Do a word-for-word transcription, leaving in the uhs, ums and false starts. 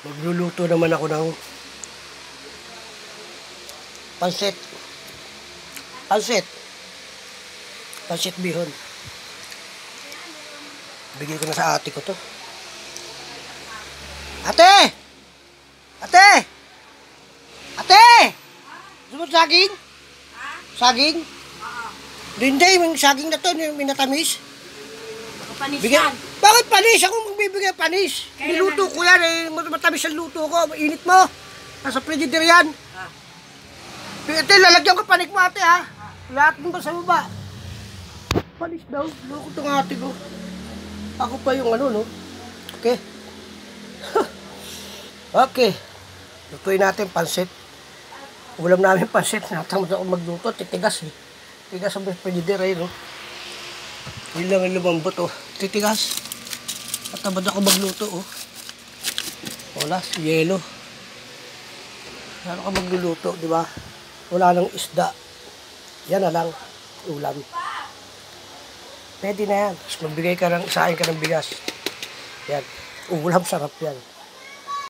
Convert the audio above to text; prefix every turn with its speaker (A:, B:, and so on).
A: Magluluto naman ako ng pansit. Pansit. Pansit bihon. Bigay ko na sa ate ko to. Ate! Ate! Ate! Gusto mo saging? Saging? Hindi, yung saging na to, yung minatamis.
B: Panis
A: Bigay,
B: yan.
A: bakit panis? Ako magbibigay panis.
B: Kaya
A: Niluto
B: naman.
A: ko yan eh. Matamis ang luto ko. Init mo. Nasa frigider yan.
B: Ah.
A: Ate, lalagyan ko panik mo ate ha. Lahat mo ba sa baba? Panis daw. Loko itong ate ko. Ako pa yung ano no. Okay. Okay. Lutuin natin pansit. Ulam namin pansit. Natamad ako magluto. Titigas eh. Titigas ang frigider eh no. Yun lang ang lumambot oh. Titigas. Patamad ako magluto oh. Wala, yelo. Ano ka magluluto, di ba? Wala nang isda. Yan na lang, ulam. Pwede na yan. Tapos magbigay ka ng, isain ka ng bigas. Yan. Ulam, sarap yan.